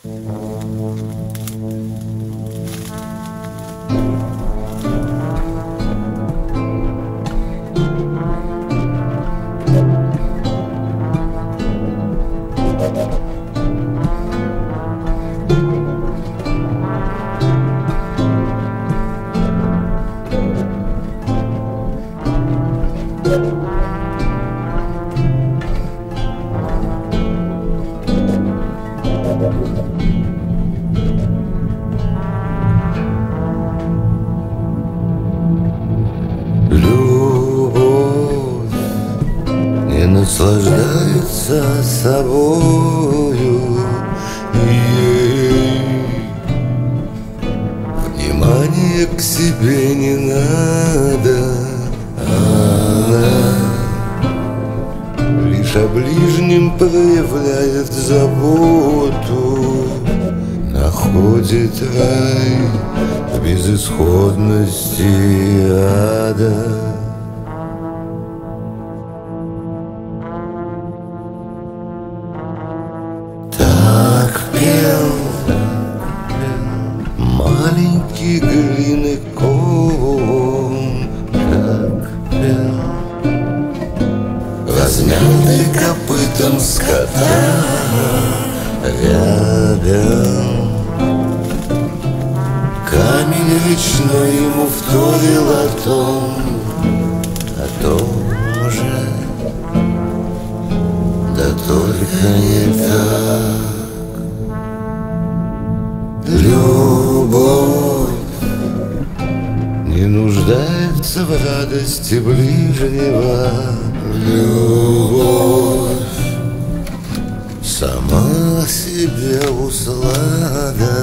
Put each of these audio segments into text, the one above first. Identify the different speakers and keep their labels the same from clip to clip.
Speaker 1: Любовь не наслаждается собою, ей внимания к себе не надо. Она лишь о ближнем проявляет заботу, находит рай в безысходности ада. Так пел маленький глиняный ком, так пел размятый копытом скота рядом. Камень речной ему вторил о том же, да только не так. Любовь не нуждается в радости ближнего. Любовь сама себе услада.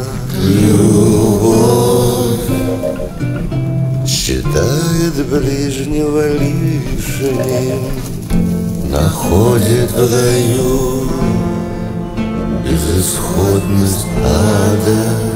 Speaker 1: Любовь считает ближнего лишним, находит в раю безысходность ада.